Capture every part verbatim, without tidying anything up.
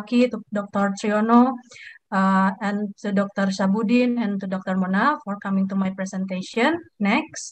Zaki, to Doctor Triyono, uh, and to Doctor Sabudin, and to Doctor Mona for coming to my presentation. Next.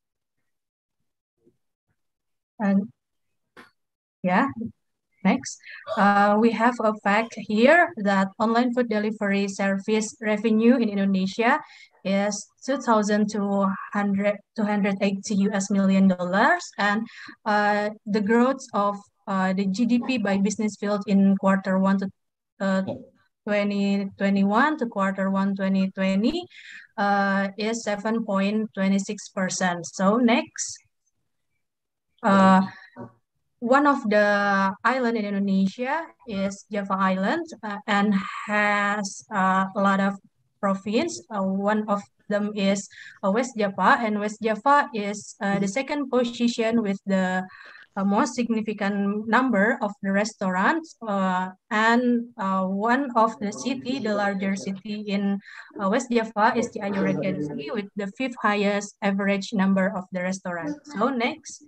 And yeah, next. Uh, we have a fact here that online food delivery service revenue in Indonesia is two thousand two hundred eighty U S million dollars, and uh, the growth of uh, the G D P by business field in quarter one to uh, twenty twenty-one to quarter one twenty twenty uh, is seven point two six percent. So next. Uh, One of the island in Indonesia is Java Island uh, and has uh, a lot of province. Uh, one of them is uh, West Java, and West Java is uh, the second position with the uh, most significant number of the restaurants. Uh, and uh, one of the city, the larger city in uh, West Java is Cianjur Regency with the fifth highest average number of the restaurants. So next.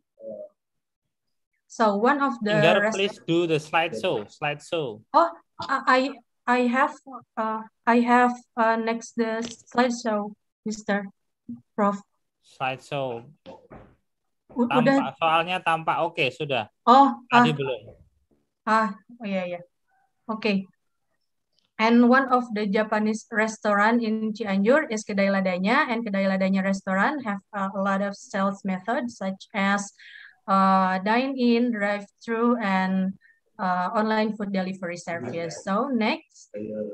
So one of the Singer, please do the slideshow. Slideshow. Oh, I I have uh, I have uh, next the slideshow, Mister Prof. Slideshow. Udah. Tampak soalnya tampak oke okay, sudah. Oh, tadi ah, belum. Ah, oh yeah yeah. Okay. And one of the Japanese restaurant in Cianjur is Kedai Ladanya, and Kedai Ladanya restaurant have uh, a lot of sales methods such as uh, dine-in, drive-through, and uh, online food delivery service. So next.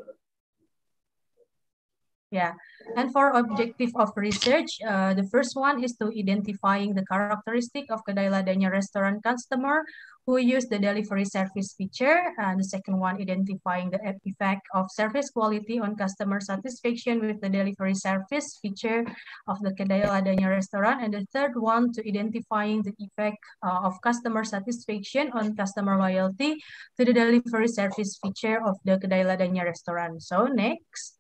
Yeah, and for objective of research, uh, the first one is to identifying the characteristic of Kedai Ladanya restaurant customer who use the delivery service feature, and the second one identifying the effect of service quality on customer satisfaction with the delivery service feature of the Kedai Ladanya restaurant, and the third one to identifying the effect uh, of customer satisfaction on customer loyalty to the delivery service feature of the Kedai Ladanya restaurant. So next.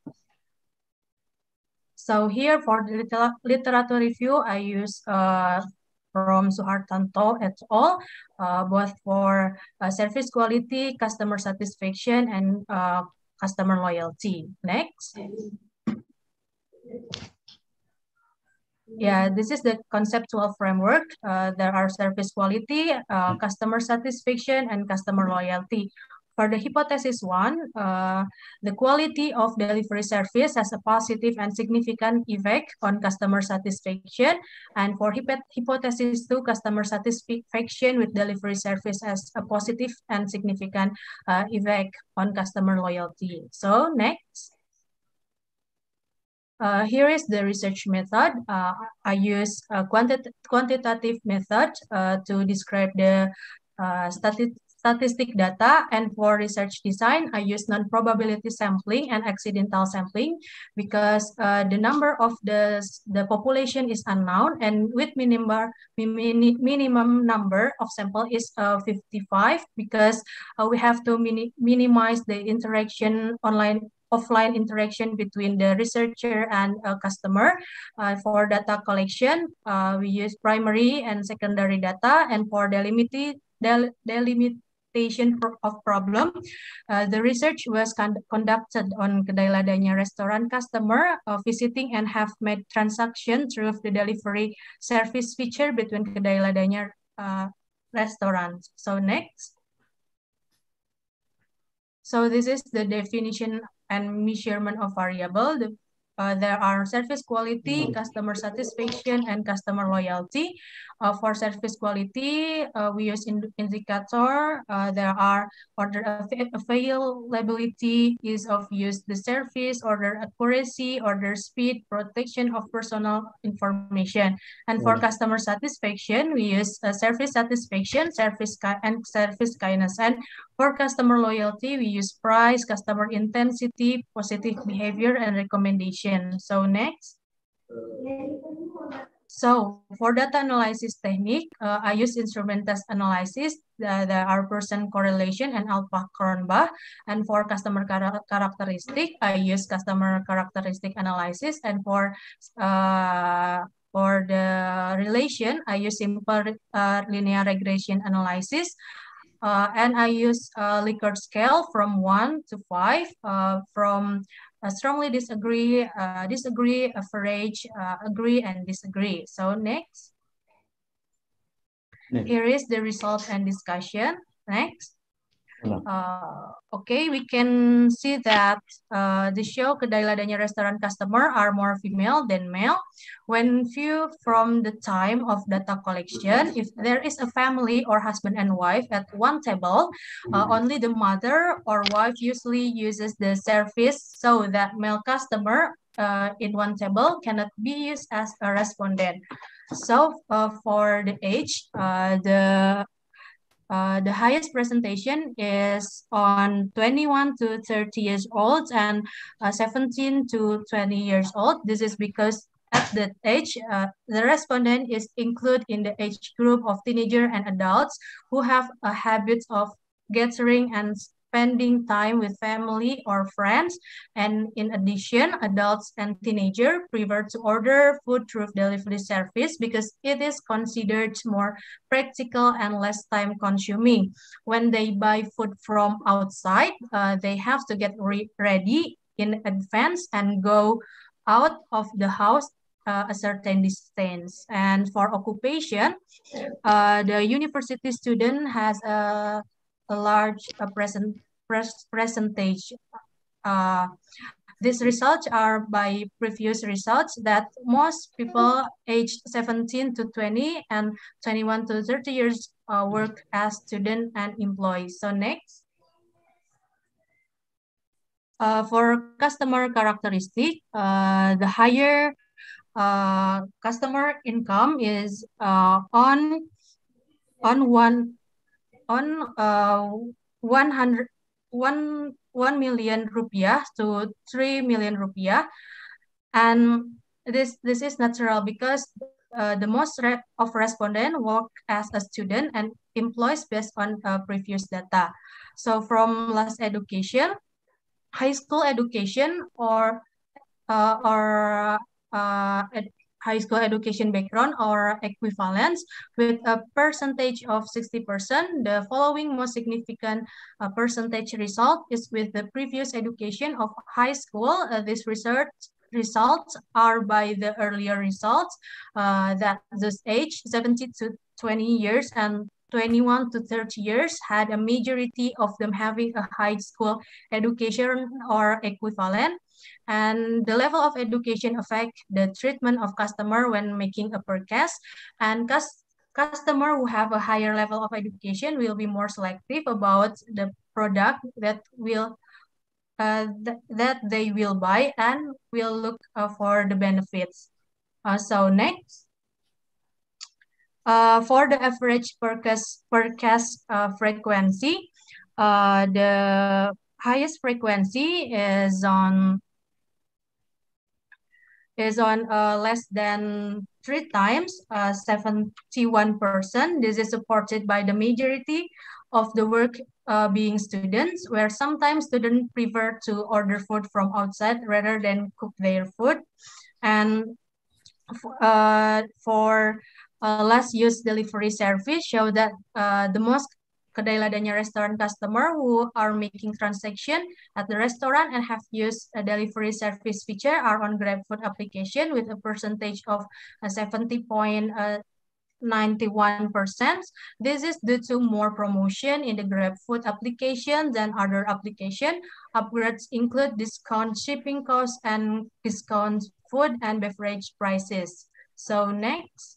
So here for the liter literature review, I use uh, from Suhartanto et al. Uh, both for uh, service quality, customer satisfaction, and uh, customer loyalty. Next. Yeah, this is the conceptual framework. Uh, there are service quality, uh, customer satisfaction, and customer loyalty. For the hypothesis one, uh, the quality of delivery service has a positive and significant effect on customer satisfaction. And for hypothesis two, customer satisfaction with delivery service has a positive and significant uh, effect on customer loyalty. So next. Uh, here is the research method. Uh, I use a quanti quantitative method uh, to describe the uh, stati statistic data, and for research design, I use non-probability sampling and accidental sampling because uh, the number of the, the population is unknown, and with minimum, minimum number of sample is uh, fifty-five because uh, we have to mini minimize the interaction online offline interaction between the researcher and a customer. Uh, for data collection, uh, we use primary and secondary data, and for delimited, del delimitation of problem, uh, the research was con conducted on Kedai Ladanya restaurant customer uh, visiting and have made transaction through the delivery service feature between Kedai Ladanya uh, restaurants. So next. So this is the definition and measurement of variable. The, uh, there are service quality, customer satisfaction, and customer loyalty. Uh, for service quality, uh, we use in indicator. Uh, there are order availability, ease of use the service, order accuracy, order speed, protection of personal information. And for customer satisfaction, we use uh, service satisfaction, service and service kindness. And for customer loyalty, we use price, customer intensity, positive behavior, and recommendation. So next. So for data analysis technique, uh, I use instrument test analysis. Uh, there are person correlation and Alpha-Cronbach. And for customer char characteristic, I use customer characteristic analysis. And for uh, for the relation, I use simple uh, linear regression analysis. uh, and I use a Likert scale from one to five, uh, from uh, strongly disagree, uh, disagree, average, uh, agree, and disagree. So next. next. Here is the result and discussion. Next. Uh, okay, we can see that uh, the show Kedai Ladanya restaurant customer are more female than male. When viewed from the time of data collection, if there is a family or husband and wife at one table, uh, only the mother or wife usually uses the service, so that male customer uh, in one table cannot be used as a respondent. So uh, for the age, uh, the Uh, the highest presentation is on twenty-one to thirty years old and uh, seventeen to twenty years old. This is because at that age, uh, the respondent is included in the age group of teenager and adults who have a habit of gathering and spending time with family or friends. And in addition, adults and teenagers prefer to order food through delivery service because it is considered more practical and less time consuming. When they buy food from outside, uh, they have to get re ready in advance and go out of the house uh, a certain distance. And for occupation, uh, the university student has a, a large uh, present pres percentage. Uh, these results are by previous results that most people aged seventeen to twenty and twenty-one to thirty years uh, work as student and employees. So next. Uh, for customer characteristic, uh, the higher uh, customer income is uh, on on one on uh, one hundred one one million rupiah to three million rupiah, and this this is natural because uh, the most re of respondent work as a student and employees based on uh, previous data. So from last education, high school education or uh, or uh, ed high school education background or equivalence with a percentage of sixty percent. The following most significant uh, percentage result is with the previous education of high school. Uh, this research results are by the earlier results uh, that this age seventy to twenty years and twenty-one to thirty years had a majority of them having a high school education or equivalent. And the level of education affect the treatment of customer when making a purchase. And cus customer who have a higher level of education will be more selective about the product that will uh, th that they will buy and will look uh, for the benefits. Uh, so next. Uh, for the average purchase, purchase uh, frequency, uh, the highest frequency is on is on uh, less than three times, uh, seventy-one percent. This is supported by the majority of the work uh, being students, where sometimes students prefer to order food from outside rather than cook their food. And uh, for uh, last use delivery service show that uh, the most Kedai Ladanya restaurant customer who are making transaction at the restaurant and have used a delivery service feature are on GrabFood application with a percentage of seventy point nine one percent. This is due to more promotion in the GrabFood application than other application. Upgrades include discount shipping costs and discount food and beverage prices. So next.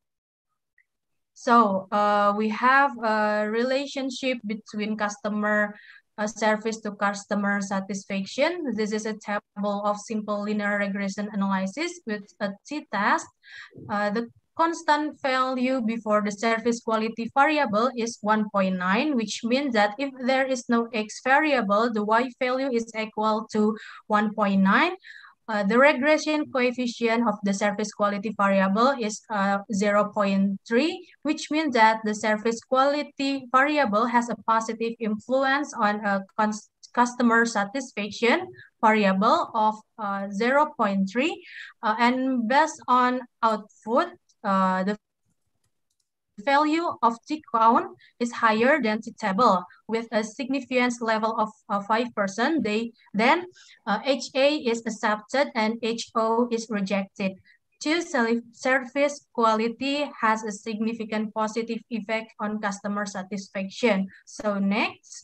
So uh, we have a relationship between customer uh, service to customer satisfaction. This is a table of simple linear regression analysis with a t-test. Uh, the constant value before the service quality variable is one point nine, which means that if there is no x variable, the y value is equal to one point nine. Uh, the regression coefficient of the service quality variable is uh, zero point three, which means that the service quality variable has a positive influence on a customer satisfaction variable of uh, zero point three. Uh, and based on output, uh, the value of T count is higher than T table with a significance level of uh, five percent, they, then uh, H A is accepted and H O is rejected. Two, service quality has a significant positive effect on customer satisfaction. So next.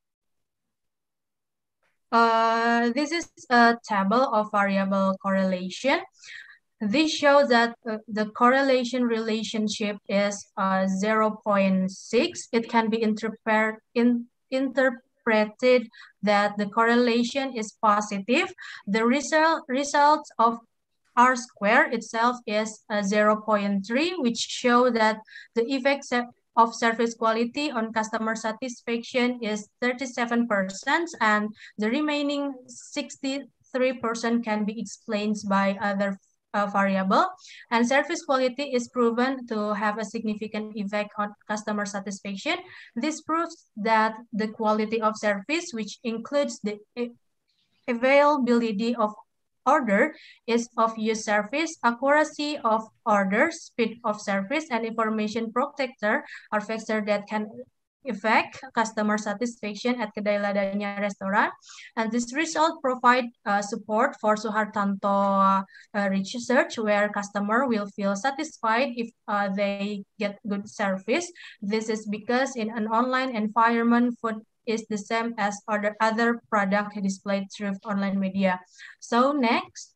Uh, this is a table of variable correlation. This shows that uh, the correlation relationship is uh, zero point six. It can be interpret, in, interpreted that the correlation is positive. The result, result of R square itself is uh, zero point three, which show that the effects of service quality on customer satisfaction is thirty-seven percent, and the remaining sixty-three percent can be explained by other uh, variable. And service quality is proven to have a significant effect on customer satisfaction. This proves that the quality of service, which includes the availability of order, is of use service, accuracy of order, speed of service, and information protector are factors that can affect customer satisfaction at Kedai Ladanya restaurant. And this result provide uh, support for Suhartanto uh, research, where customer will feel satisfied if uh, they get good service. This is because in an online environment, food is the same as other other product displayed through online media. So next.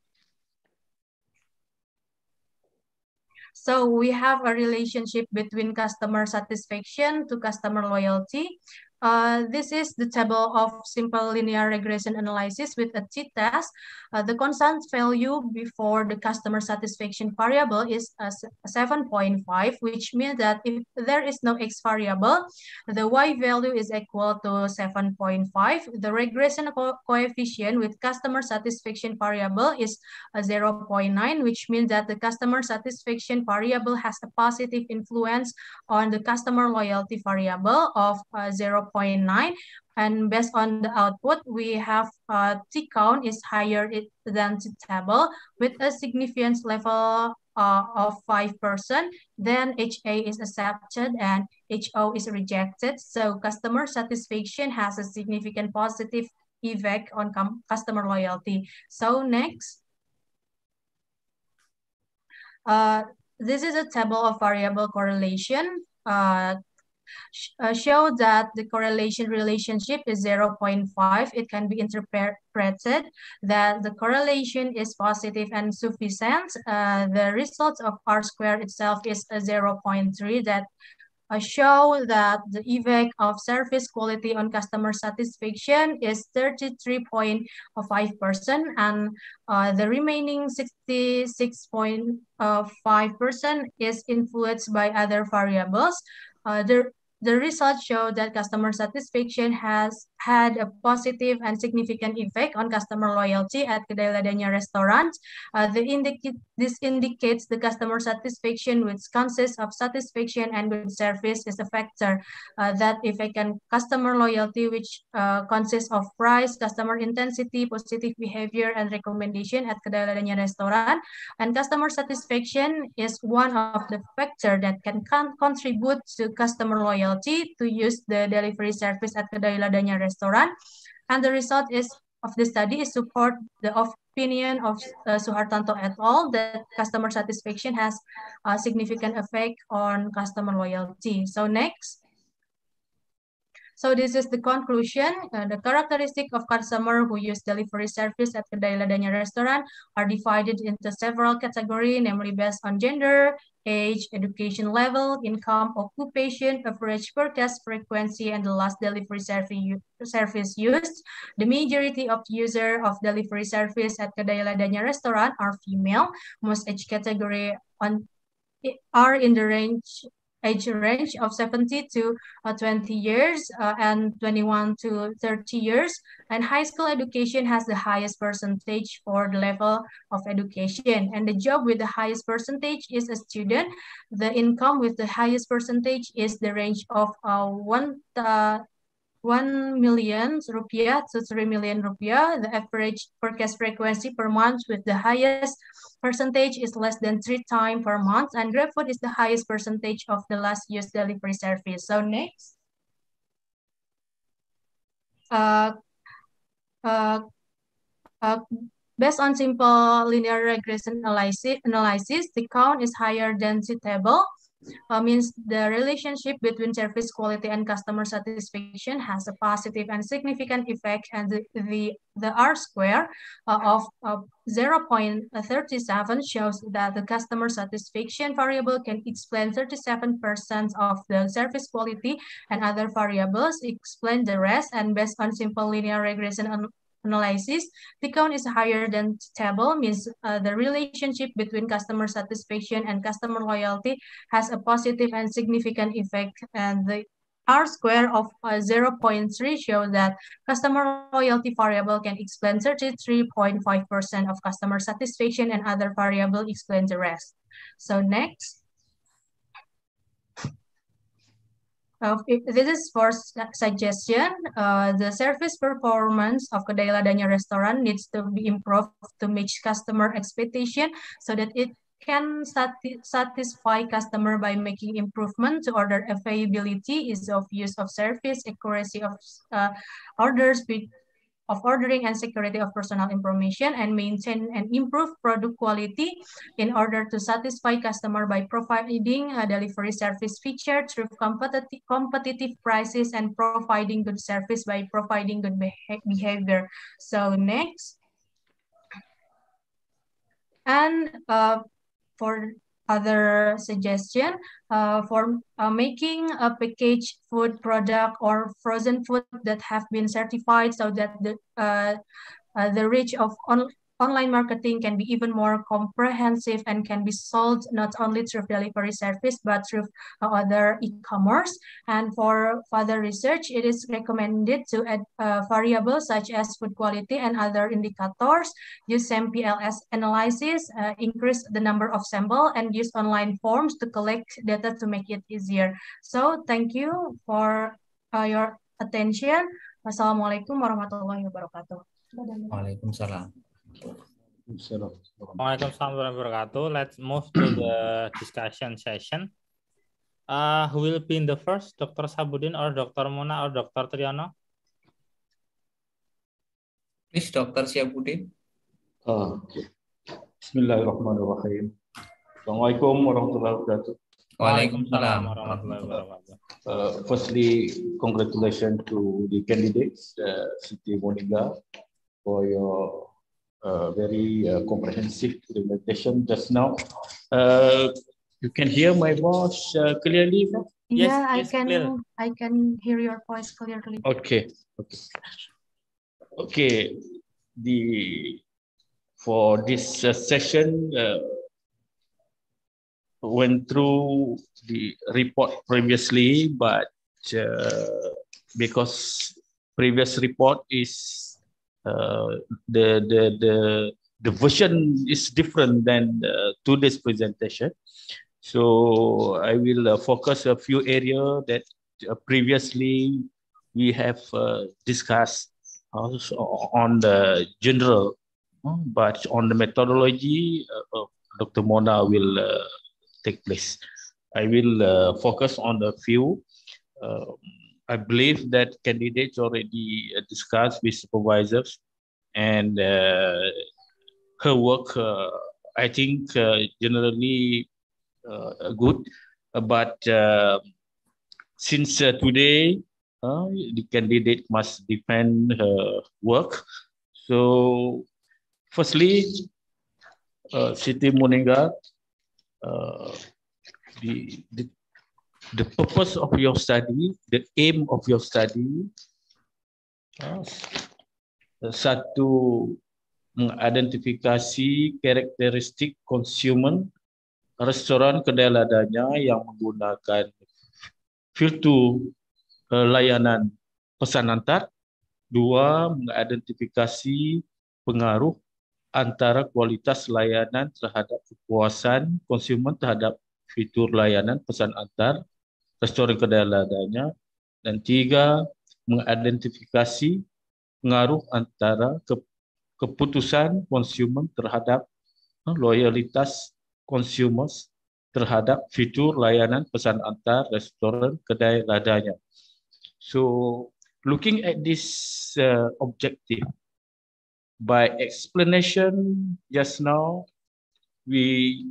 So we have a relationship between customer satisfaction to customer loyalty. Uh, this is the table of simple linear regression analysis with a t-test. Uh, the constant value before the customer satisfaction variable is uh, seven point five, which means that if there is no x variable, the y value is equal to seven point five. The regression co coefficient with customer satisfaction variable is uh, zero point nine, which means that the customer satisfaction variable has a positive influence on the customer loyalty variable of uh, zero point nine, and based on the output, we have uh, T count is higher than T table with a significance level uh, of five percent. Then H A is accepted and H O is rejected. So customer satisfaction has a significant positive effect on customer loyalty. So next. Uh, this is a table of variable correlation. Uh, Uh, show that the correlation relationship is zero point five. It can be interpreted that the correlation is positive and sufficient. Uh, the result of R squared itself is a zero point three that uh, show that the effect of service quality on customer satisfaction is thirty-three point five percent, and uh, the remaining sixty-six point five percent is influenced by other variables. Uh, the, the results show that customer satisfaction has had a positive and significant effect on customer loyalty at Kedai Ladanya restaurant. Uh, the indicate, this indicates the customer satisfaction, which consists of satisfaction and good service, is a factor uh, that affect customer loyalty, which uh, consists of price, customer intensity, positive behavior, and recommendation at Kedai Ladanya restaurant. And customer satisfaction is one of the factors that can con contribute to customer loyalty to use the delivery service at Kedai Ladanya restaurant. And the result is of the study is support the opinion of uh, Suhartanto et al. That customer satisfaction has a significant effect on customer loyalty. So next. So this is the conclusion. Uh, the characteristic of customer who use delivery service at Kedai Ladanya restaurant are divided into several categories, namely based on gender, age, education level, income, occupation, average purchase frequency, and the last delivery service used. The majority of users of delivery service at Kedai Ladanya restaurant are female. Most age category on are in the range age range of seventy to twenty years uh, and twenty-one to thirty years. And high school education has the highest percentage for the level of education. And the job with the highest percentage is a student. The income with the highest percentage is the range of uh, one uh, one million rupiah to three million rupiah. The average forecast frequency per month with the highest percentage is less than three times per month, and GrabFood is the highest percentage of the last used delivery service. So next. Uh, uh, uh, based on simple linear regression analysis, analysis the count is higher than the table. Uh, means the relationship between service quality and customer satisfaction has a positive and significant effect, and the the, the R square uh, of uh, zero point three seven shows that the customer satisfaction variable can explain thirty-seven percent of the service quality, and other variables explain the rest. And based on simple linear regression analysis, the count is higher than table, means uh, the relationship between customer satisfaction and customer loyalty has a positive and significant effect, and the R square of uh, zero point three shows that customer loyalty variable can explain thirty-three point five percent of customer satisfaction, and other variable explain the rest. So next. Uh, this is for suggestion. Uh, the service performance of Kedai Ladanya restaurant needs to be improved to match customer expectation, so that it can sati satisfy customer by making improvement to order availability, ease of use of service, accuracy of uh, orders, of ordering, and security of personal information, and maintain and improve product quality in order to satisfy customer by providing a delivery service feature through competitive, competitive prices, and providing good service by providing good behavior. So next. And uh, for other suggestion, uh, for uh, making a packaged food product or frozen food that have been certified, so that the uh, uh, the reach of on online marketing can be even more comprehensive and can be sold not only through delivery service but through uh, other e-commerce. And for further research, it is recommended to add uh, variables such as food quality and other indicators, use S A M P L S analysis, uh, increase the number of sample, and use online forms to collect data to make it easier. So thank you for uh, your attention. Wassalamualaikum warahmatullahi wabarakatuh. Waalaikumsalam. Waalaikumsalam warahmatullahi wabarakatuh. Let's move to the discussion session. Uh, who will be in the first, Doctor Sabudin or Doctor Mona or Doctor Triyono? Please, Doctor Syabudin. Uh, Bismillahirrahmanirrahim. Assalamualaikum warahmatullahi wabarakatuh. Waalaikumsalam warahmatullahi wabarakatuh. Uh, firstly, congratulations to the candidates, uh, Siti Monica, for your uh, very uh, comprehensive presentation just now. Uh, you can hear my voice uh, clearly? Yeah, Yes, I yes, can. clear. I can hear your voice clearly. Okay. Okay. Okay. The for this uh, session, uh, went through the report previously, but uh, because previous report is uh, the the the the version is different than uh, today's presentation, so I will uh, focus a few areas that uh, previously we have uh, discussed also on the general, but on the methodology, uh, Doctor Mona will uh, take place. I will uh, focus on a few. Uh, I believe that candidates already uh, discussed with supervisors, and uh, her work, uh, I think, uh, generally uh, good. But uh, since uh, today, uh, the candidate must defend her work. So, firstly, uh, Siti Moninga, uh, the, the the purpose of your study, the aim of your study, uh, satu, mengidentifikasi karakteristik konsumen restoran kedai ladanya yang menggunakan filter uh, layanan pesan antar. Dua, mengidentifikasi pengaruh antara kualitas layanan terhadap kepuasan konsumen terhadap fitur layanan pesan antar restoran kedai ladanya. Dan tiga, mengidentifikasi pengaruh antara ke, keputusan konsumen terhadap uh, loyalitas consumers terhadap fitur layanan pesan antar restoran kedai ladanya. So, looking at this uh, objective, by explanation just now, we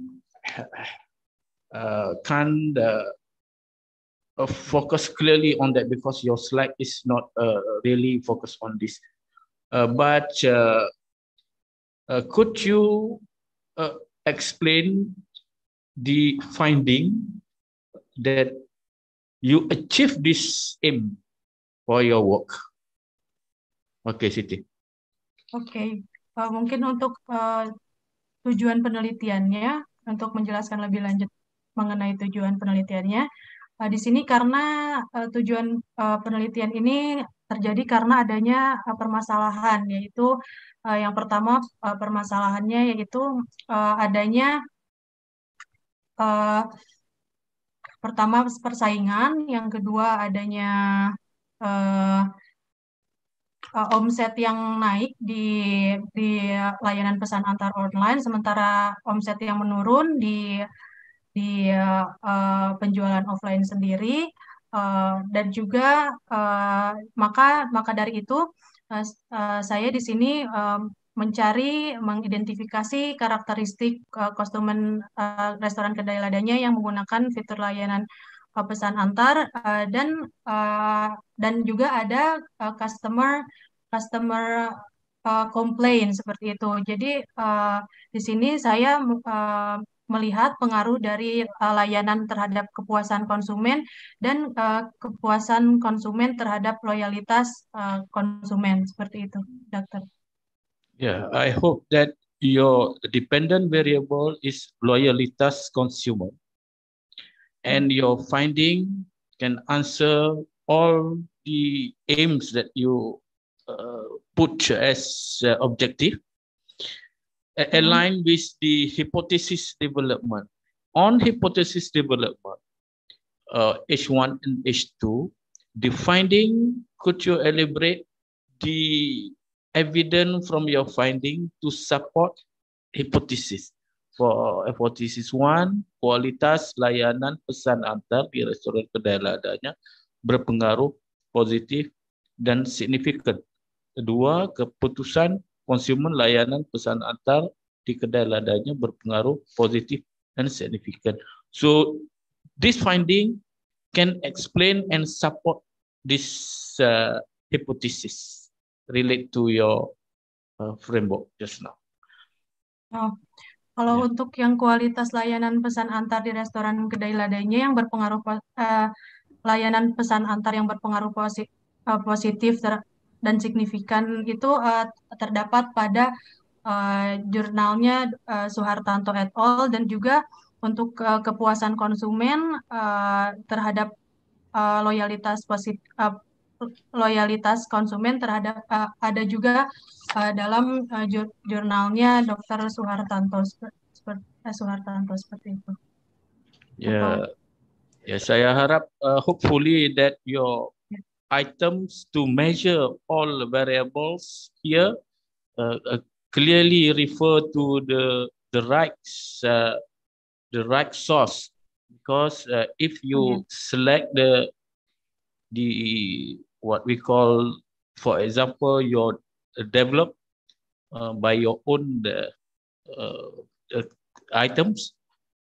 uh, can't uh, uh, focus clearly on that because your slide is not uh, really focused on this. Uh, but uh, uh, could you uh, explain the finding that you achieve this aim for your work? Okay, Siti. Oke, okay. uh, mungkin untuk uh, tujuan penelitiannya, untuk menjelaskan lebih lanjut mengenai tujuan penelitiannya, uh, di sini karena uh, tujuan uh, penelitian ini terjadi karena adanya uh, permasalahan, yaitu uh, yang pertama uh, permasalahannya yaitu uh, adanya uh, pertama persaingan, yang kedua adanya uh, uh, omset yang naik di di layanan pesan antar online, sementara omset yang menurun di di uh, penjualan offline sendiri, uh, dan juga uh, maka maka dari itu uh, uh, saya di sini uh, mencari mengidentifikasi karakteristik uh, konsumen uh, restoran kedai ladanya yang menggunakan fitur layanan uh, pesan antar, uh, dan uh, dan juga ada uh, customer customer uh, complaint seperti itu. Jadi uh, di sini saya uh, melihat pengaruh dari uh, layanan terhadap kepuasan konsumen dan uh, kepuasan konsumen terhadap loyalitas uh, konsumen seperti itu, Dokter. Yeah, I hope that your dependent variable is loyalitas consumer, and your finding can answer all the aims that you uh, put as uh, objective, uh, aligned with the hypothesis development. On hypothesis development, uh, H one and H two, the finding, could you elaborate the evidence from your finding to support hypothesis? For hypothesis one, kualitas layanan pesan antar di restoran kedai ladanya berpengaruh positif dan signifikan. Kedua, keputusan konsumen layanan pesan antar di kedai ladanya berpengaruh positif dan signifikan. So, this finding can explain and support this uh, hypothesis relate to your uh, framework just now. Oh, kalau Ya. untuk yang kualitas layanan pesan antar di restoran kedai ladanya yang berpengaruh uh, layanan pesan antar yang berpengaruh posi uh, positif ter dan signifikan itu uh, terdapat pada uh, jurnalnya uh, Suhartanto et al. Dan juga untuk uh, kepuasan konsumen uh, terhadap uh, loyalitas positif uh, loyalitas konsumen terhadap uh, ada juga uh, dalam uh, jur jurnalnya Dokter Suhartanto seperti uh, Suhartanto seperti itu. Ya, ya saya harap uh, hopefully that your Yeah. items to measure all variables here uh, uh, clearly refer to the the right uh, the right source, because uh, if you Yeah. select the the what we call, for example, your uh, developed uh, by your own uh, uh, uh, items,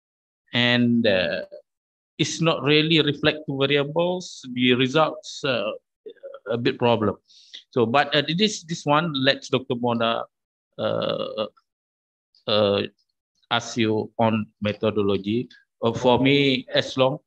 and uh, it's not really reflect to variables, the results uh, a bit problem. So, but uh, this this one, let's Doctor Mona uh, uh, ask you on methodology. Uh, for me, as long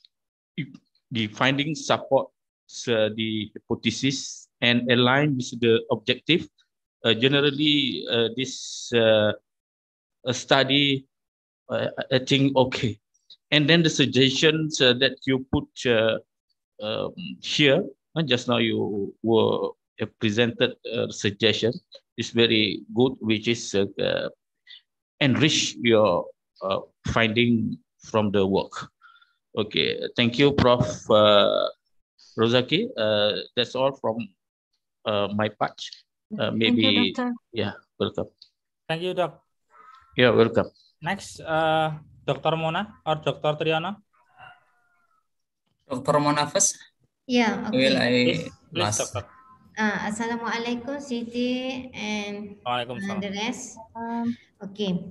the findings support uh, the hypothesis and align with the objective, uh, generally uh, this uh, a study, uh, I think okay. And then the suggestions uh, that you put uh, um, here, uh, just now you were uh, presented a suggestion is very good, which is uh, uh, enrich your uh, finding from the work. Okay, thank you, Professor Uh, Rozaki, uh, that's all from uh, my part. Uh, Thank you, maybe, Doctor. yeah, welcome. Thank you, Doc. Yeah, welcome. Next, uh, Doctor Mona or Doctor Triana? Doktor Mona first. Yeah, Will okay. I Please, please, last? Doctor. Uh, Assalamualaikum, Siti and uh, Waalaikumsalam. the rest. Um, Okay.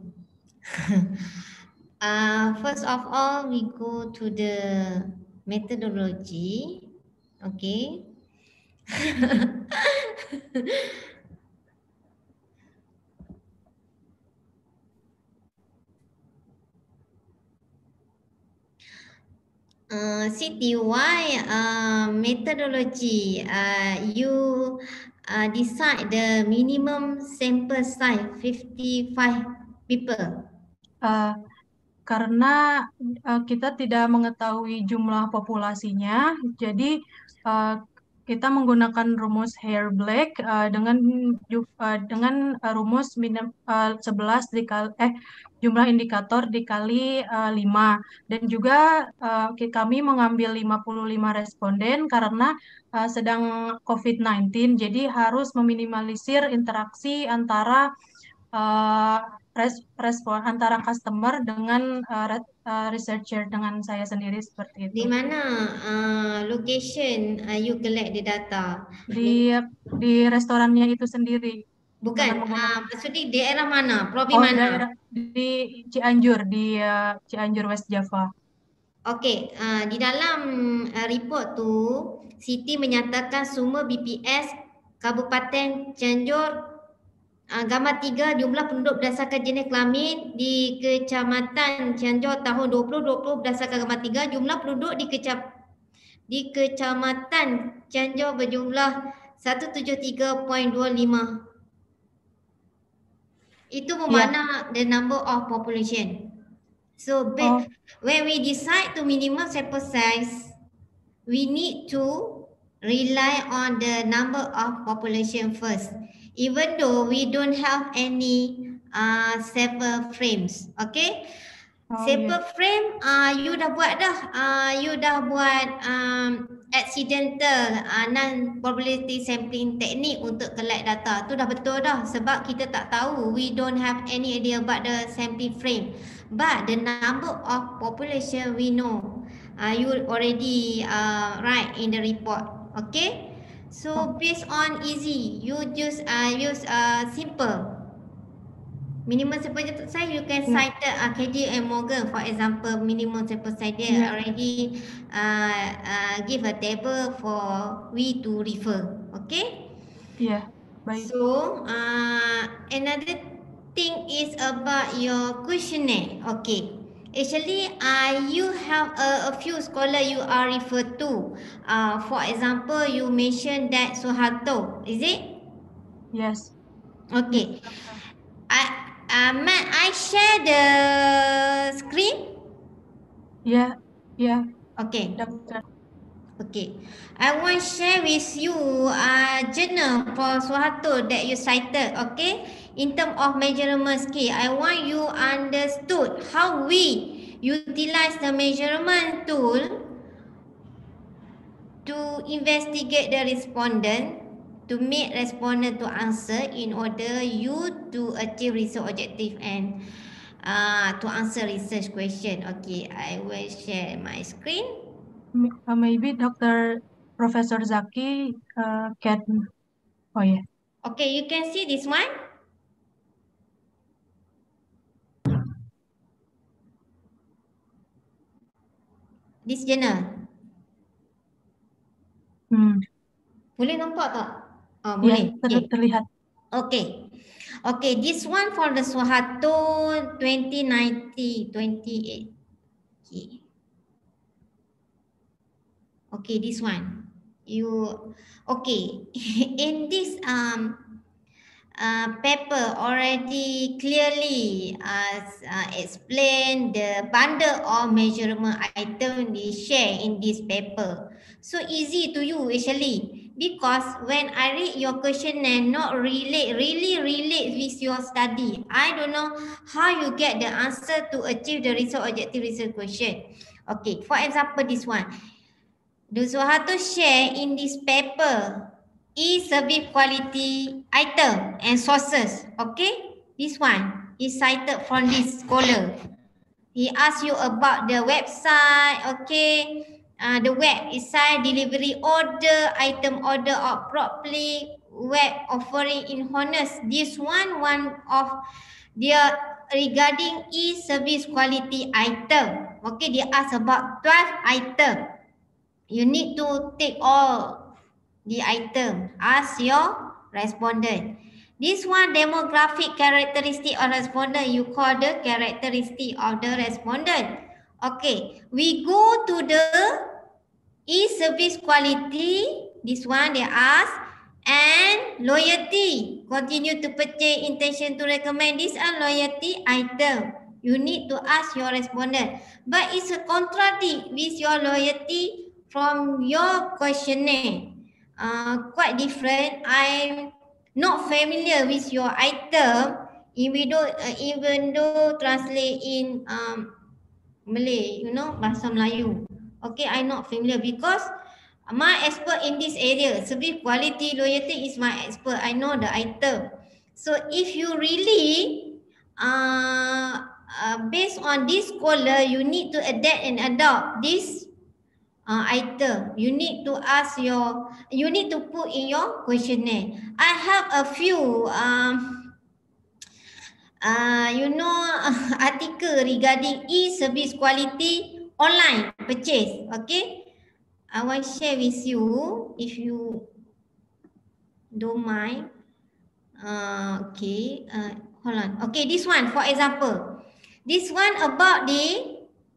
uh, first of all, we go to the methodology. Okay. Uh, Siti, why uh, methodology? Uh, you uh, decide the minimum sample size fifty-five people. uh, karena uh, kita tidak mengetahui jumlah populasinya, jadi uh, kita menggunakan rumus Hair-Blake uh, dengan ju- uh, dengan uh, rumus minim, uh, sebelas dikali eh jumlah indikator dikali uh, lima, dan juga uh, ki- kami mengambil lima puluh lima responden karena uh, sedang COVID sembilan belas, jadi harus meminimalisir interaksi antara uh, res- respon antara customer dengan uh, re- uh, researcher dengan saya sendiri seperti Di itu. mana uh, location uh, you collect the data? Di di restorannya itu sendiri Bukan, dengan uh, menggunakan maksudnya daerah mana? Provinsi oh mana? daerah di Cianjur di uh, Cianjur West Java. Okey, uh, di dalam uh, report tu Siti menyatakan semua B P S Kabupaten Cianjur uh, gambar tiga jumlah penduduk berdasarkan jenis kelamin di Kecamatan Cianjur tahun dua ribu dua puluh berdasarkan gambar tiga jumlah penduduk di kecam di Kecamatan Cianjur berjumlah seratus tujuh puluh tiga perpuluhan dua lima. Itu bermakna the number of population. So Oh, when we decide to minimum sample size, we need to rely on the number of population first, even though we don't have any uh, sample frames. Okay, oh sample yes. frame uh, you dah buat dah, uh, you dah buat um, accidental uh, non probability sampling technique untuk collect data. Tu dah betul dah, sebab kita tak tahu, we don't have any idea about the sampling frame. But the number of population we know. Uh, you already uh, write in the report. Okay. So based on easy, you just uh, use uh, simple. Minimum sample size you can Yeah. cite uh, K J M Morgan, for example. Minimum sample size they Yeah. already uh, uh, give a table for we to refer. Okay. Yeah. Baik. So uh, another thing is about your questionnaire. Okay. Actually, uh, you have a, a few scholar you are referred to. Uh, for example, you mentioned that Suharto, is it? Yes. Okay. Yes, Doctor. I, uh, may I share the screen? Yeah. Yeah, Okay. Doctor. Okay. I want to share with you a uh, journal for Suharto that you cited. Okay. In terms of measurement scale, I want you understood how we utilize the measurement tool to investigate the respondent, to make respondent to answer in order you to achieve research objective and uh, to answer research question. Okay, I will share my screen. M- uh, maybe Doctor Professor Zaki uh, can. Oh yeah. Okay, you can see this one. This journal. Hmm. Boleh nampak tak? Oh, Ya, boleh. ter Okay. terlihat. Okay. Okay, this one for the Suharto twenty ninety, twenty-eight. Okay. Okay, this one. You okay? In this um uh, paper already clearly uh, uh, explain the bundle of measurement item they share in this paper. So easy to you actually, because when I read your questionnaire, not relate, really relate with your study. I don't know how you get the answer to achieve the research objective research question. Okay, for example, this one. Do Suharto share in this paper e-service quality item and sources? Okay, this one is cited from this scholar. He asks you about the website, okay, uh, the website, delivery order, item order out properly, web offering in honest. This one, one of their regarding e-service quality item. Okay, they ask about twelve item. You need to take all the item. Ask your respondent. This one demographic characteristic of respondent, you call the characteristic of the respondent. Okay, we go to the e-service quality. This one they ask, and loyalty. Continue to purchase, intention to recommend. These are loyalty item. You need to ask your respondent. But it's a contradict with your loyalty from your questionnaire. Uh, quite different. I'm not familiar with your item. Even though, uh, even though translate in um, Malay, you know, bahasa Melayu. Okay, I'm not familiar because my expert in this area, service quality, loyalty is my expert. I know the item. So if you really, uh, uh, based on this scholar, you need to adapt and adopt this uh, item. You need to ask your, you need to put in your questionnaire. I have a few, um, uh, you know, article regarding e-service quality online purchase. Okay, I want to share with you if you don't mind. Uh, okay, uh, hold on. Okay, this one, for example, this one about the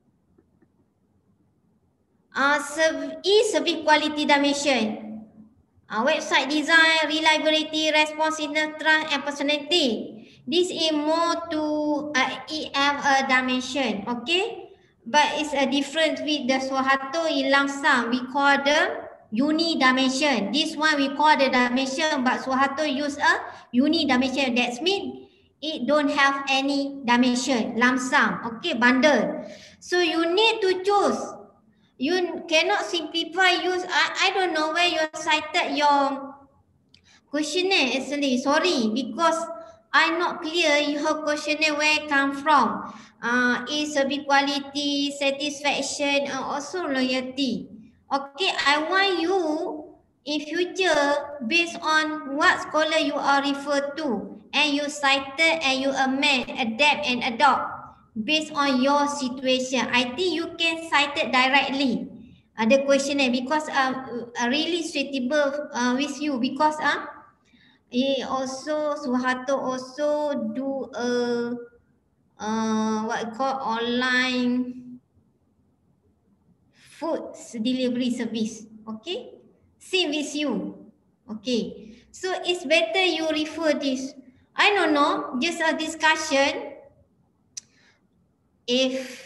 uh, e-service quality dimension. Uh, website design, reliability, responsiveness, trust, and personality. This is more to uh, E F a dimension, okay? But it's a difference with the Suharto in Langsam. We call the uni dimension. This one we call the dimension, but Suharto use a uni dimension. That means it don't have any dimension. Langsam, okay, bundle. So you need to choose. You cannot simplify use, I, I don't know where you cited your questionnaire actually, sorry, because I'm not clear your questionnaire where it come from. Uh, is service quality, satisfaction, and also loyalty. Okay, I want you in future, based on what scholar you are referred to, and you cited and you amend, adapt and adopt based on your situation. I think you can cite it directly uh, the questionnaire because uh, uh, really suitable uh, with you because uh, he also Suharto also do a uh, what you call online food delivery service. Okay, same with you. Okay, so it's better you refer this. I don't know, just a discussion. If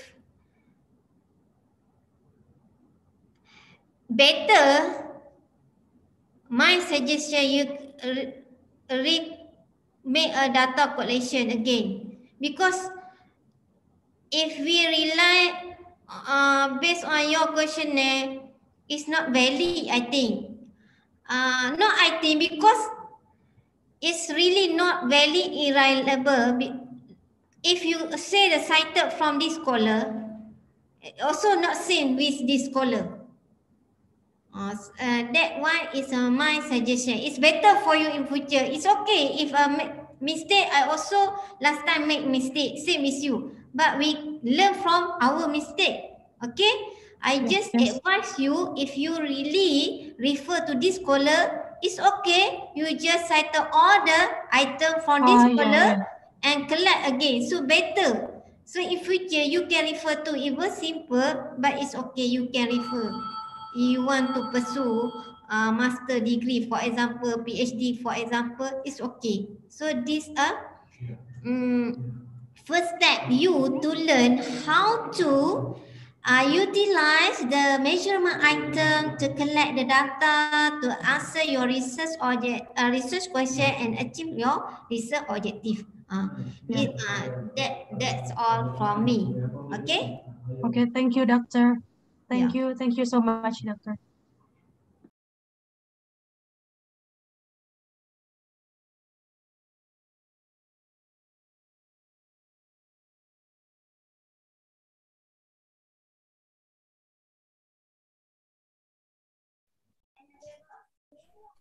better, my suggestion you re make a data collection again, because if we rely uh, based on your questionnaire, it's not valid. I think. Uh, no, I think because it's really not valid, irrelevant. If you say the cited from this scholar, also not same with this scholar. Uh, uh, that one is uh, my suggestion. It's better for you in future. It's okay if a uh, mistake. I also last time make mistake. Same with you. But we learn from our mistake. Okay. I Yes, just yes. advise you, if you really refer to this scholar, it's okay. You just cite all the item from this Oh, yeah, scholar yeah. and collect again. So better. So in future you can refer to, it was simple, but it's okay. You can refer. You want to pursue uh, master degree, for example, PhD, for example, it's okay. So this a um, first step you to learn how to uh, utilize the measurement item to collect the data to answer your research object, uh, research question and achieve your research objective. Uh, it, uh, that that's all from me. Okay. Okay, thank you, doctor. Thank Yeah. you. Thank you so much, doctor.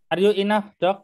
Are you enough, Doc?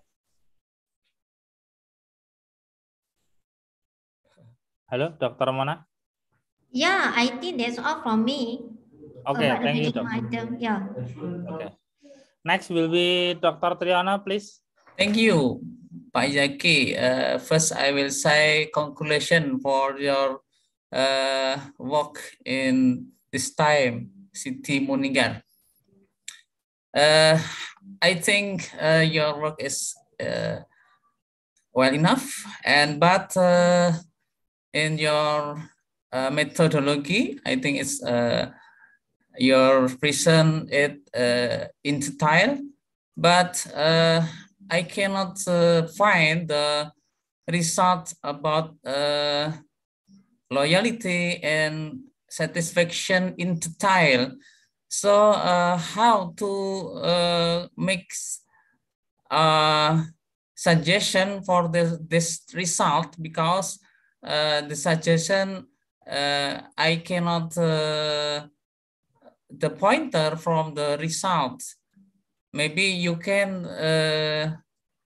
Halo, Dokter Mona? Yeah, I think that's all from me. Okay, About the thank you, minimum Doc. item. Yeah. Okay. Next will be Doctor Triana, please. Thank you, Pak Zaki. Uh, first, I will say congratulations for your uh, work in this time, Siti Munigar. Uh, I think uh, your work is uh, well enough, and but uh, in your uh, methodology, I think it's uh, your present it uh, in detail, but uh, I cannot uh, find the result about uh, loyalty and satisfaction in detail. So uh, how to uh, mix uh, suggestion for this, this result, because uh, the suggestion uh, I cannot uh, the pointer from the result. Maybe you can uh,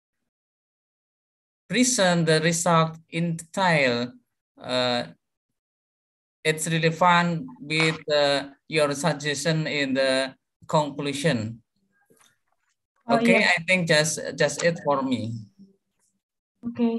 present the result in detail. Uh, it's really fun with uh, your suggestion in the conclusion. Oh, Okay, yeah. I think just just it for me. Oke. Okay.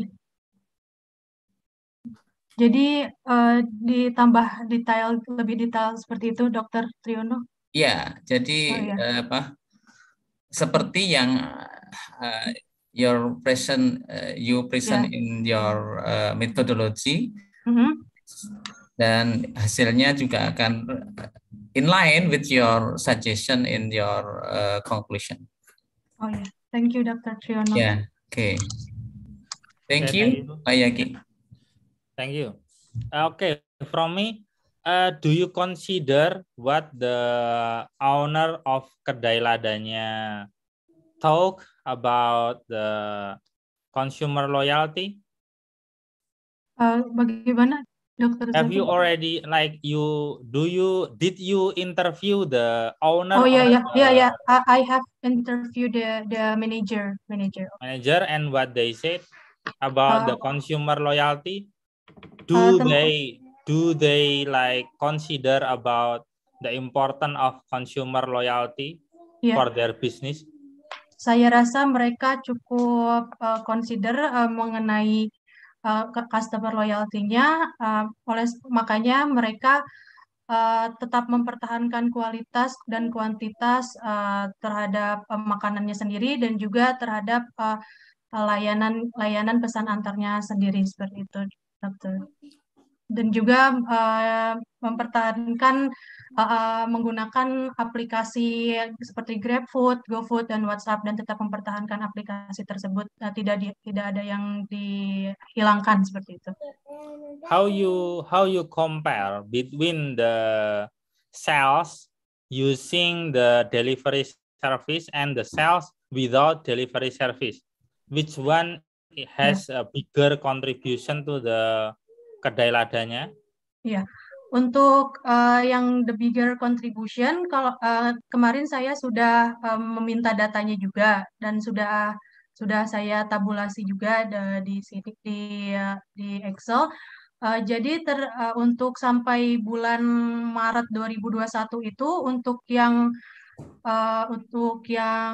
Jadi uh, ditambah detail, lebih detail seperti itu, Dokter Triyono? Ya, jadi Oh, ya. uh, apa? Seperti yang uh, your present uh, you present Yeah. in your uh, methodology, Mm-hmm. dan hasilnya juga akan in line with your suggestion in your uh, conclusion. Oh ya, yeah. Thank you, Dokter Triyono. Ya, yeah. Oke. Okay. Thank Okay, you, thank you. Pak Yaki. Thank you. Okay, from me, uh, do you consider what the owner of kedai ladanya talk about the consumer loyalty? Uh, bagaimana, Dokter Have you Zaki? already like you do you did you interview the owner? Oh yeah, of yeah, the yeah, yeah. I, I have interviewed the the manager, manager. manager, and what they said about Uh, the consumer loyalty? uh, Do ten- they do they like consider about the importance of consumer loyalty yeah. for their business? Saya rasa mereka cukup uh, consider uh, mengenai uh, customer loyalty-nya, uh, oleh makanya mereka uh, tetap mempertahankan kualitas dan kuantitas uh, terhadap uh, makanannya sendiri dan juga terhadap uh, layanan layanan pesan antarnya sendiri seperti itu, Dokter. Dan juga uh, mempertahankan uh, uh, menggunakan aplikasi seperti GrabFood, GoFood, dan WhatsApp, dan tetap mempertahankan aplikasi tersebut, uh, tidak di, tidak ada yang dihilangkan seperti itu. How you how you compare between the sales using the delivery service and the sales without delivery service? Which one has yeah. a bigger contribution to the kedai ladanya? Ya, untuk uh, yang the bigger contribution, kalau uh, kemarin saya sudah um, meminta datanya juga dan sudah sudah saya tabulasi juga di sini di uh, di Excel. Uh, jadi ter, uh, untuk sampai bulan Maret dua ribu dua puluh satu itu untuk yang uh, untuk yang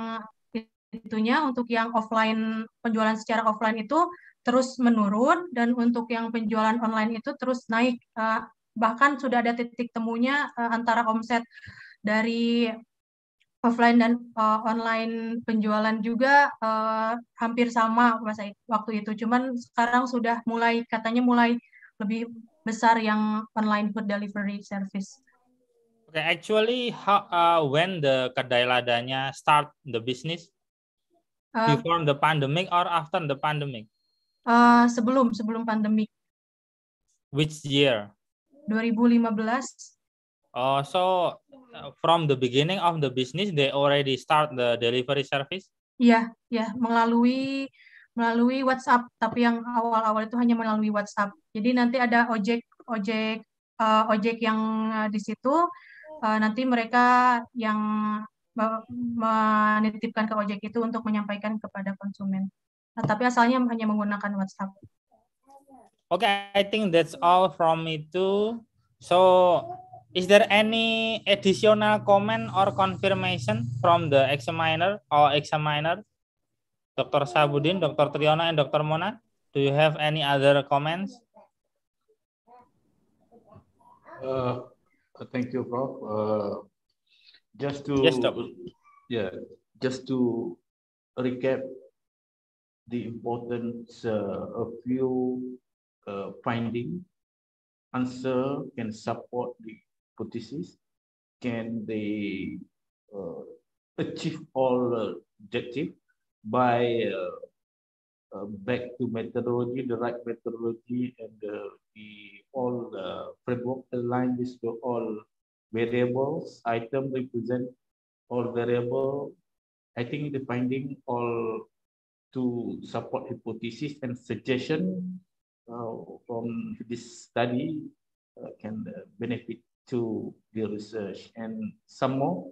itunya untuk yang offline, penjualan secara offline itu terus menurun, dan untuk yang penjualan online itu terus naik, uh, bahkan sudah ada titik temunya uh, antara omset dari offline dan uh, online penjualan juga uh, hampir sama masa waktu itu, cuman sekarang sudah mulai katanya mulai lebih besar yang online food delivery service. Okay, actually, how uh, when the kedai ladanya start the business? Uh, Before the pandemic or after the pandemic? Uh, sebelum sebelum pandemi. Which year? dua ribu lima belas. Oh, so uh, from the beginning of the business they already start the delivery service? Iya, ya, melalui melalui WhatsApp, tapi yang awal-awal itu hanya melalui WhatsApp. Jadi nanti ada ojek ojek uh, ojek yang uh, di situ, uh, nanti mereka yang menitipkan ke ojek itu untuk menyampaikan kepada konsumen. Nah, tapi asalnya hanya menggunakan WhatsApp. Okay, I think that's all from me too. So, is there any additional comment or confirmation from the examiner or examiner? Doctor Sabudin, Doctor Triana, and Doctor Mona, do you have any other comments? Uh, thank you, Prof. Uh, just to Yes, Doc. yeah, just to recap the importance uh, of few uh, finding, answer can support the hypothesis. Can they uh, achieve all uh, objective by uh, uh, back to methodology, the right methodology, and uh, the all uh, framework aligned with the all variables, item represent all variable. I think the finding all to support hypothesis and suggestion uh, from this study uh, can uh, benefit to the research, and some more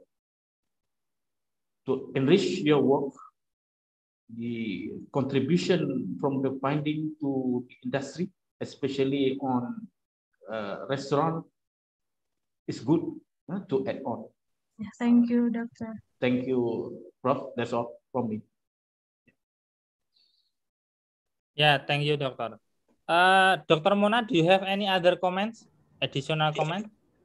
to enrich your work. The contribution from the finding to the industry, especially on uh, restaurant, is good uh, to add on. Yeah, thank you, Doctor. Thank you, Prof. That's all from me. Yeah, thank you, Doctor. Uh, Doctor Mona, do you have any other comments, additional comment?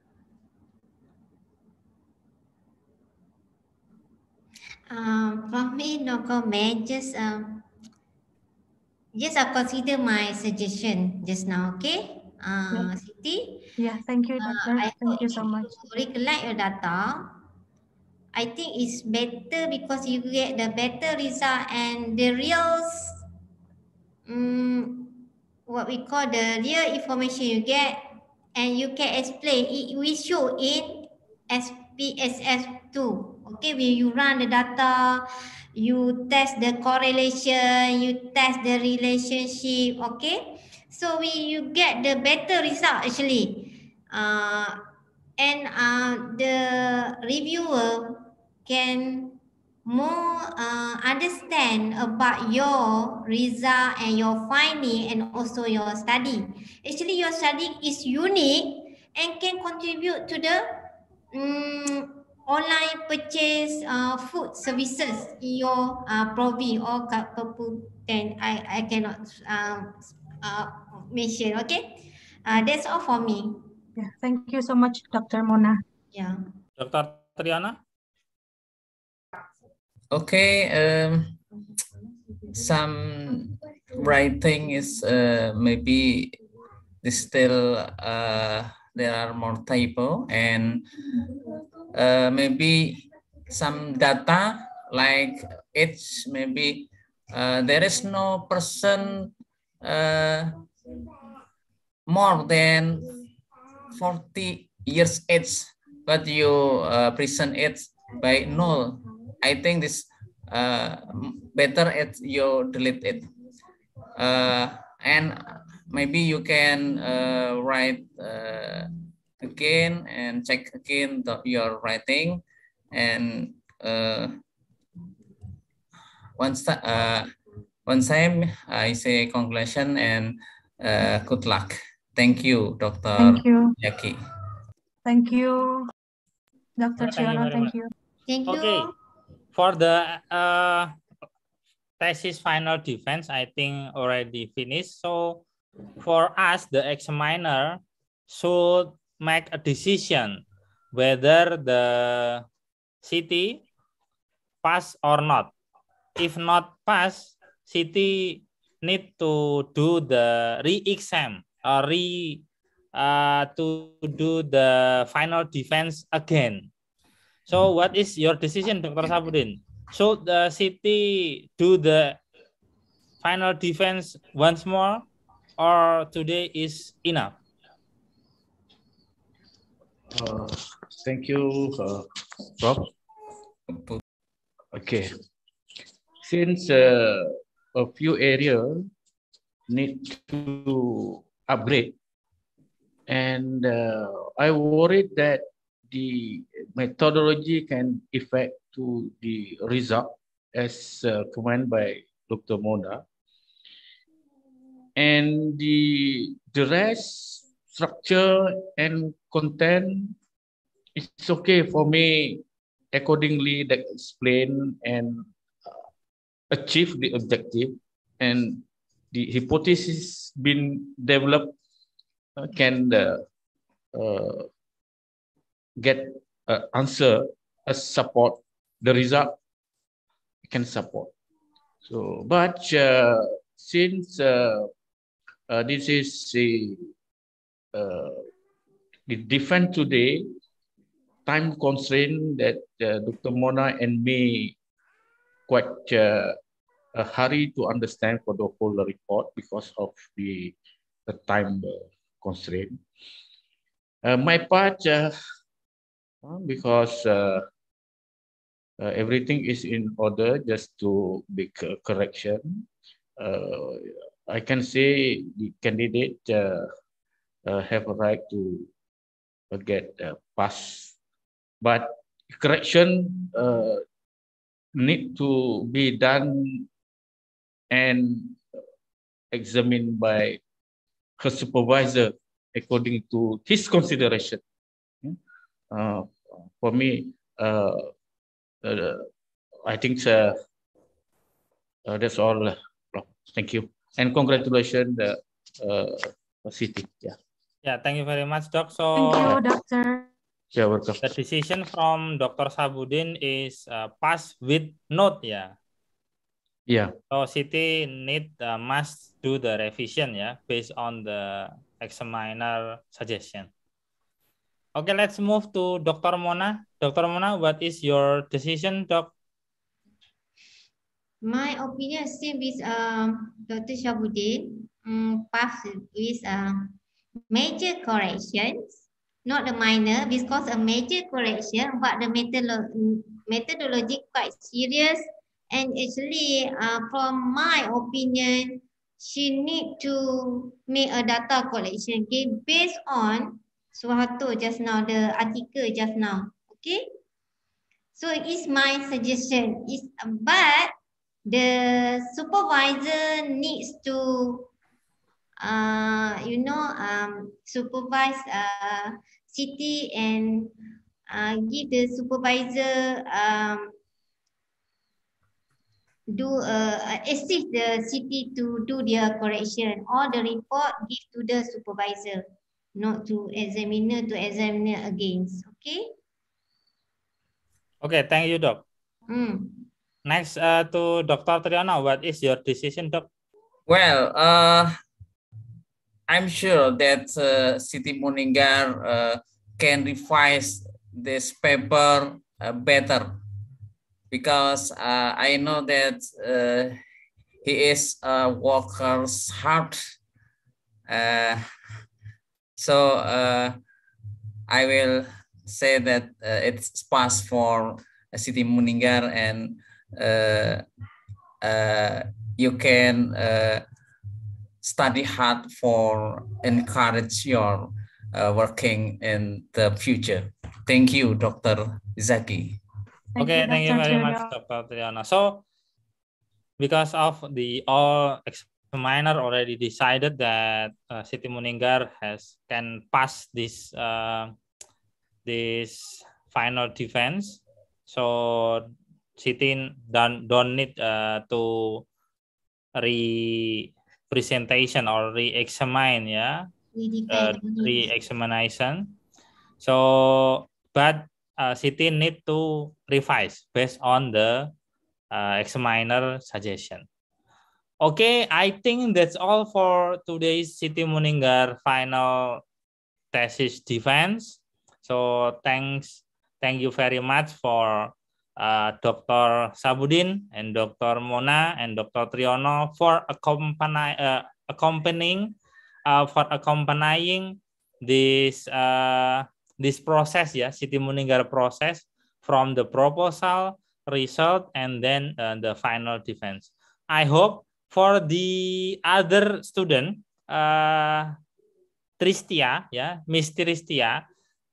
Um, for me, no comment. Just um, just I consider my suggestion just now. Okay, uh, Yeah. Siti. Yeah, thank you, Doctor. Uh, I thank hope you so much. you recollect your data. I think it's better because you get the better result and the real, um, what we call the real information you get, and you can explain it. We show in S P S S two. Okay, when you run the data, you test the correlation, you test the relationship. Okay, so we you get the better result actually. Uh, and uh, the reviewer can more uh, understand about your result and your finding and also your study. Actually, your study is unique and can contribute to the um, online purchase uh, food services in your uh, province or kabupaten. I, I cannot um, uh, mention, okay? Uh, that's all for me. Yeah, thank you so much, Doctor Mona. Yeah. Doctor Triana? Okay, um, some writing is uh, maybe still uh, there are more typo, and uh, maybe some data like age, maybe uh, there is no person uh, more than forty years age, but you uh, present it by null. I think this uh, better it you delete it. Uh, and maybe you can uh, write uh, again and check again the, your writing, and uh, once uh, one time I say congratulations and uh, good luck. Thank you, Doctor Thank you. Jackie. Thank you, Doctor Thank you Triana. very Thank much. you. Thank you. Okay, for the uh, thesis final defense, I think already finished. So for us, the examiner should make a decision whether the city pass or not. If not pass, city need to do the re-exam or re uh, to do the final defense again. So what is your decision, Doctor Sabudin? Should the city do the final defense once more, or today is enough? Uh, thank you, uh, Prof. Okay. Since uh, a few areas need to upgrade, and uh, I worried that the methodology can affect to the result as uh, commented by Doctor Mona. And the, the rest, structure and content, it's okay for me accordingly that explain and uh, achieve the objective, and the hypothesis been developed uh, can uh, uh, get uh, answer as support the result can support. So, but uh, since uh, uh, this is a uh, the defense today, time constraint that uh, Doctor Mona and me quite uh, a hurry to understand for the whole report because of the, the time uh, constraint. Uh, my part, uh, because uh, uh, everything is in order, just to make a correction. Uh, I can say the candidate uh, uh, have a right to uh, get uh, pass, but correction uh, need to be done and examined by her supervisor according to his consideration. Uh, for me, uh, uh, I think uh, uh, that's all. Thank you. And congratulations, the uh, city. Yeah. Yeah, thank you very much, Doc. So Thank you, Doctor. Yeah, welcome. the decision from Doctor Sabudin is uh, pass with note, yeah. Yeah. So city need uh, must do the revision, yeah, based on the examiner suggestion. Okay, let's move to Doctor Mona. Doctor Mona, what is your decision, Doc? My opinion same with um, Doctor Shabudin. Um, pass with uh, major corrections, not the minor, because a major correction, but the methodolo methodology quite serious. And actually, uh, from my opinion, she need to make a data collection, okay, based on Suharto just now, the article just now, okay. So it is my suggestion. Is but the supervisor needs to, uh, you know, um, supervise uh, city and uh, give the supervisor um, do uh, assist the city to do their correction. Or the report give to the supervisor, not to examiner to examiner against. Okay. Okay, thank you, Doc. Mm. Next uh, to Doctor Triana, what is your decision, Doc? Well, uh, I'm sure that uh, Siti Moningar uh, can revise this paper uh, better, because uh, I know that uh, he is a worker's hard. Uh, so uh, I will say that uh, it's pass for uh, Siti Moningar, and uh, uh, you can uh, study hard for encourage your uh, working in the future. Thank you, Doctor Zaki. Thank Okay, you, thank you Doctor very much, Triana. Doctor Triana. So, because of the all examiner already decided that uh, Siti Moningar has can pass this uh, this final defense, so Siti don't don't need uh, to re-presentation or re-examine, yeah, uh, re-examination. So, but uh, Siti need to revise based on the uh, examiner suggestion. Okay, I think that's all for today's Siti Moningar final thesis defense. So thanks, thank you very much for uh, Doctor Sabudin and Doctor Mona and Doctor Triana for accompany, uh, accompanying uh, for accompanying this uh, this process, yeah, Siti Moningar process from the proposal, result, and then uh, the final defense. I hope for the other student, uh, Tristia, yeah, Miss Tristia,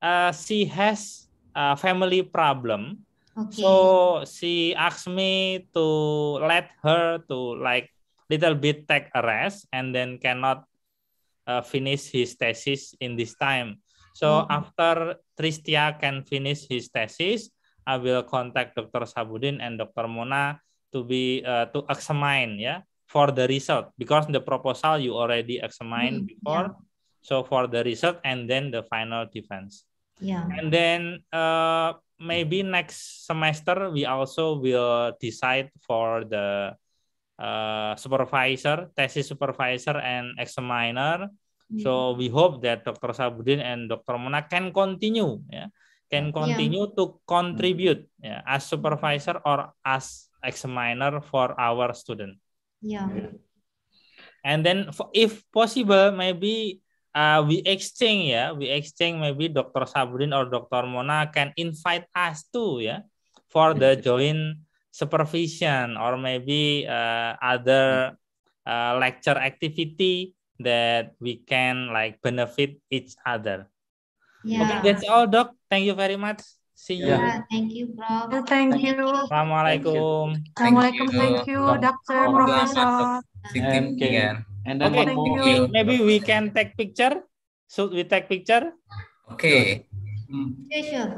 uh, she has a family problem. Okay. So she asked me to let her to like little bit take a rest and then cannot uh, finish his thesis in this time. So Oh. after Tristia can finish his thesis, I will contact Doctor Sabudin and Doctor Mona to be uh, to examine, yeah, for the result, because the proposal you already examined Mm, before. yeah. So for the result and then the final defense. Yeah. And then uh, maybe next semester we also will decide for the uh, supervisor, thesis supervisor, and examiner. So we hope that Doctor Sabudin and Doctor Mona can continue, yeah, can continue yeah. to contribute, yeah, as supervisor or as examiner for our student. Yeah. And then, if possible, maybe uh, we exchange, yeah, we exchange. Maybe Doctor Sabudin or Doctor Mona can invite us too, yeah, for the joint supervision or maybe uh, other uh, lecture activity that we can like benefit each other. Yeah. Okay, that's all, Doc. Thank you very much. See you. Yeah, thank you, Prof. Thank you. Assalamualaikum. Assalamualaikum. Thank you, Doctor Professor. Okay. And then Okay, one more. maybe, maybe we can take picture. Should we take picture? Okay. Sure, sure.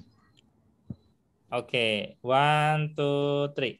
Okay, one, two, three.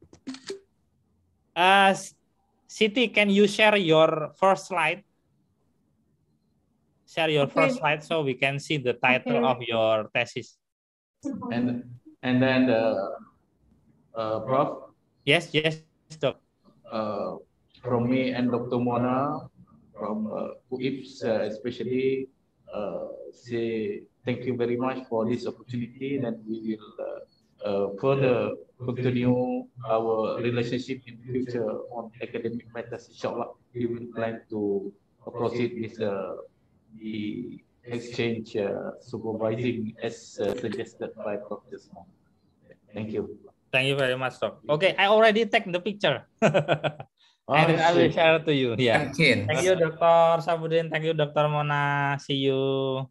Uh, Siti, can you share your first slide? Share your Okay. first slide so we can see the title Okay. of your thesis. And and then the uh, Prof. Yes, yes, Doc. Uh, from me and Doctor Mona from uh, U I P S, uh, especially uh, say thank you very much for this opportunity, and we will uh, uh, further continue our relationship in future on academic matters. Inshallah, we will plan to proceed with uh, the exchange uh, supervising as uh, suggested by Professor Small. Thank you. Thank you very much, Doc. Okay, I already take the picture. Oh, And then I will shit. share to you. Yeah. Okay. Thank you, Doctor Sabudin. Thank you, Doctor Mona. See you.